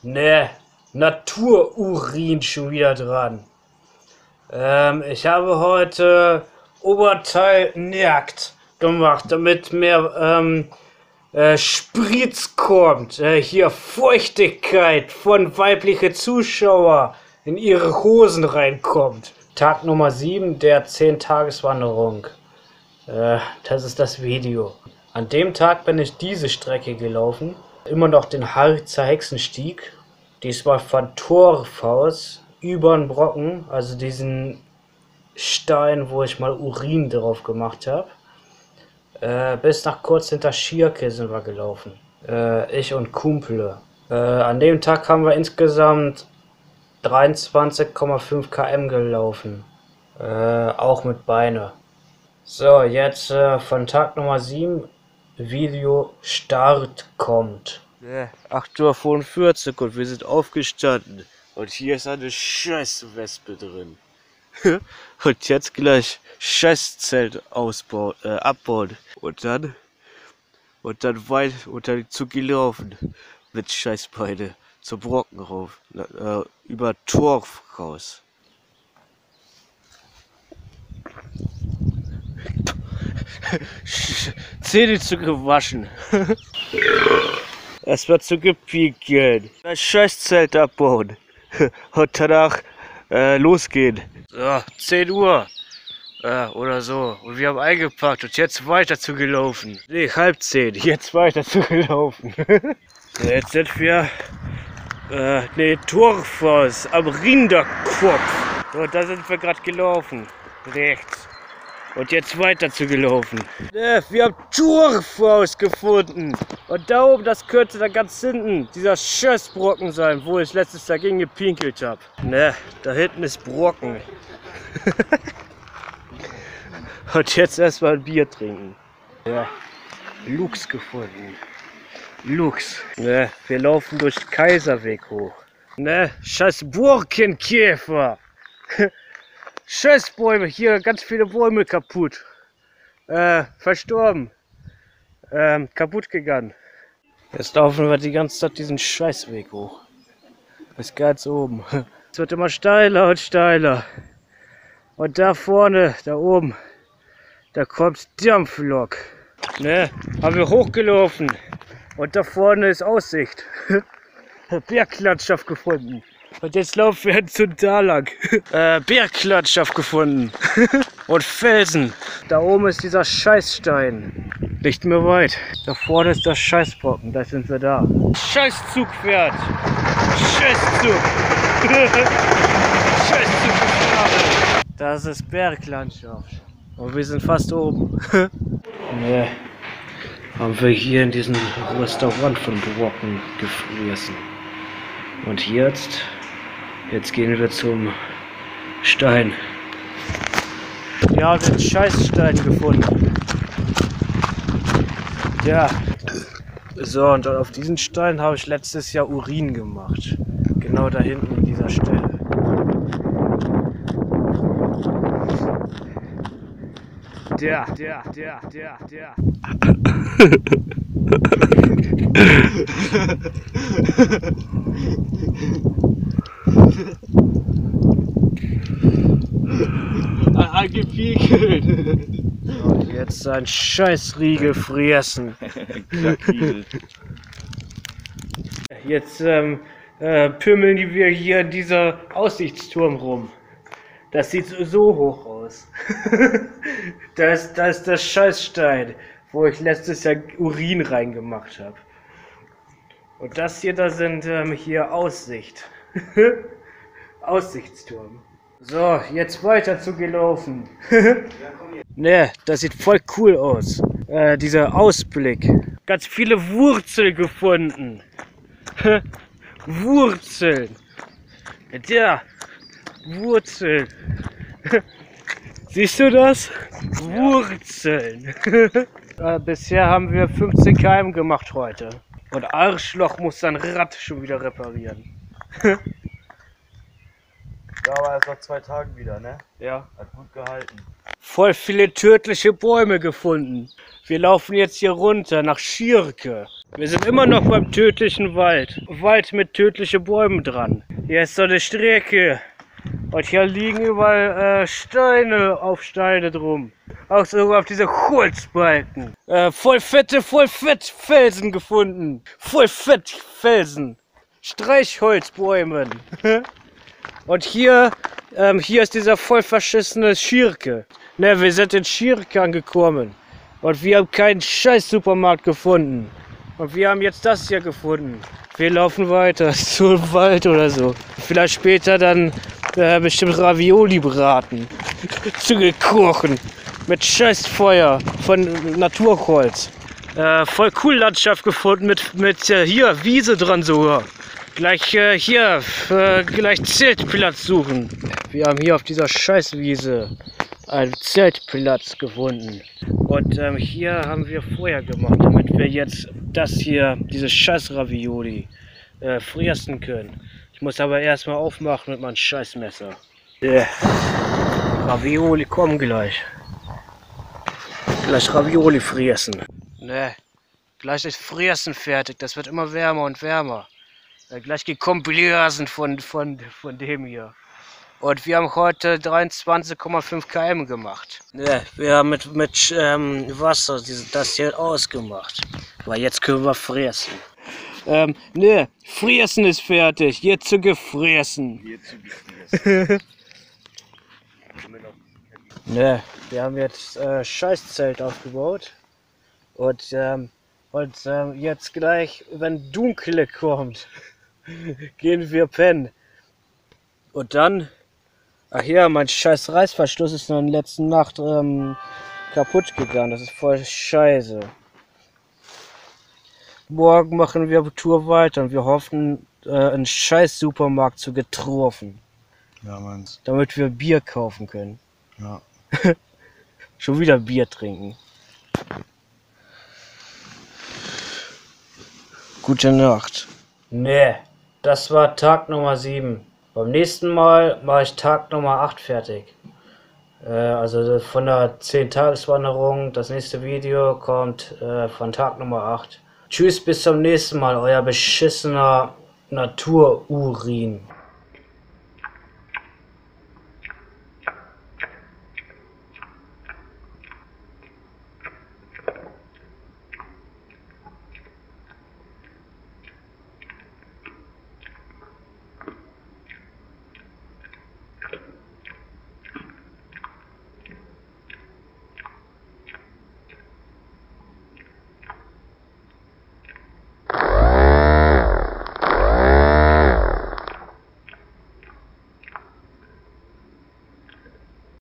Ne, Natururin schon wieder dran. Ich habe heute Oberteil nackt gemacht, damit mehr Spritz kommt. Hier Feuchtigkeit von weibliche Zuschauer in ihre Hosen reinkommt. Tag Nummer 7 der 10-Tages-Wanderung. Das ist das Video. An dem Tag bin ich diese Strecke gelaufen. Immer noch den Harzer Hexenstieg. Diesmal von Torfhaus über den Brocken, also diesen Stein, wo ich mal Urin drauf gemacht habe. Bis nach kurz hinter Schierke sind wir gelaufen. Ich und Kumpele. An dem Tag haben wir insgesamt 23,5 km gelaufen. Auch mit Beine. So, jetzt von Tag Nummer 7. Video Start kommt. 8:45 Uhr und wir sind aufgestanden. Und hier ist eine Scheißwespe drin. Und jetzt gleich Scheißzelt abbauen. Und dann zugelaufen. Mit Scheißbeine zum Brocken rauf. Über Torf raus. Zähne zu gewaschen. Erstmal zu gepiekelt. Das Scheißzelt abbauen. Und danach losgehen. So, 10 Uhr. Oder so. Und wir haben eingepackt und jetzt weiter zu gelaufen. Nee, 9:30. Jetzt weiter zu gelaufen. Jetzt sind wir Torfhaus am Rinderkopf. So, da sind wir gerade gelaufen. Rechts. Und jetzt weiter zu gelaufen. Wir haben Torfhaus gefunden. Und da oben, das könnte da ganz hinten dieser Scheißbrocken sein, wo ich letztes Jahr gegen gepinkelt habe. Da hinten ist Brocken. Und jetzt erstmal ein Bier trinken. Ja, Luchs gefunden. Luchs. Wir laufen durch den Kaiserweg hoch. Scheiß Borkenkäfer. Scheiß Bäume, hier ganz viele Bäume kaputt. Verstorben. Kaputt gegangen. Jetzt laufen wir die ganze Zeit diesen Scheißweg hoch. Bis ganz oben. Es wird immer steiler und steiler. Und da vorne, da oben, da kommt Dampflok. Haben wir hochgelaufen. Und da vorne ist Aussicht. Berglandschaft gefunden. Und jetzt laufen wir zu da lang. Berglandschaft gefunden. Und Felsen. Da oben ist dieser Scheißstein. Nicht mehr weit. Da vorne ist das Scheißbrocken. Da sind wir da. Scheißzug fährt. Scheißzug. Scheißzug. Das ist Berglandschaft. Und wir sind fast oben. Haben wir hier in diesem Restaurant von Brocken gefressen. Und jetzt gehen wir zum Stein. Wir haben den Scheißstein gefunden. Ja. So, und auf diesen Stein habe ich letztes Jahr Urin gemacht. Genau da hinten an dieser Stelle. Der. Angepiekelt. Und jetzt ein Scheißriegel fressen. Jetzt pümmeln wir hier in dieser Aussichtsturm rum. Das sieht so hoch aus. Da ist das Scheißstein, wo ich letztes Jahr Urin reingemacht habe. Und das hier, da sind hier Aussicht. Aussichtsturm. So, jetzt weiter zu gelaufen. Das sieht voll cool aus. Dieser Ausblick. Ganz viele Wurzeln gefunden. Wurzeln. Ja, Wurzeln. Siehst du das? Wurzeln. Bisher haben wir 15 km gemacht heute. Und Arschloch muss sein Rad schon wieder reparieren. Ja, aber erst nach 2 Tagen wieder, ne? Ja. Hat gut gehalten. Voll viele tödliche Bäume gefunden. Wir laufen jetzt hier runter nach Schierke. Wir sind immer noch beim tödlichen Wald. Wald mit tödlichen Bäumen dran. Hier ist so eine Strecke. Und hier liegen überall Steine auf Steine drum. Auch sogar auf diese Holzbalken. Voll fett Felsen gefunden. Voll fett Felsen. Streichholzbäumen. Und hier ist dieser voll verschissene Schirke. Ne, wir sind in Schirke angekommen. Und wir haben keinen scheiß Supermarkt gefunden. Und wir haben jetzt das hier gefunden. Wir laufen weiter zum Wald oder so. Vielleicht später dann bestimmt Ravioli braten. Zugekochen. Mit scheiß Feuer von Naturholz. Voll cool Landschaft gefunden mit hier Wiese dran sogar. Gleich gleich Zeltplatz suchen. Wir haben hier auf dieser Scheißwiese einen Zeltplatz gefunden. Und hier haben wir Feuer gemacht, damit wir jetzt diese Scheiß-Ravioli friessen können. Ich muss aber erstmal aufmachen mit meinem Scheißmesser. Ravioli kommen gleich. Gleich Ravioli friessen. Ne, gleich ist Friessen fertig. Das wird immer wärmer und wärmer. Gleich gekommen Blasen von dem hier. Und wir haben heute 23,5 km gemacht. Ne, wir haben mit Wasser das hier ausgemacht. Aber jetzt können wir fressen. Ne, Fressen ist fertig. Jetzt zu gefressen. Ne, wir haben jetzt Scheißzelt aufgebaut. Und jetzt gleich, wenn Dunkle kommt, gehen wir pennen. Und dann, ach ja, mein scheiß Reißverschluss ist noch in der letzten Nacht kaputt gegangen. Das ist voll scheiße. Morgen machen wir Tour weiter und wir hoffen, einen scheiß Supermarkt zu getroffen. Ja, meins. Damit wir Bier kaufen können. Ja. Schon wieder Bier trinken. Gute Nacht. Nee, das war Tag Nummer 7. Beim nächsten Mal mache ich Tag Nummer 8 fertig. Also von der 10-Tages-Wanderung. Das nächste Video kommt von Tag Nummer 8. Tschüss, bis zum nächsten Mal, euer beschissener Natururin.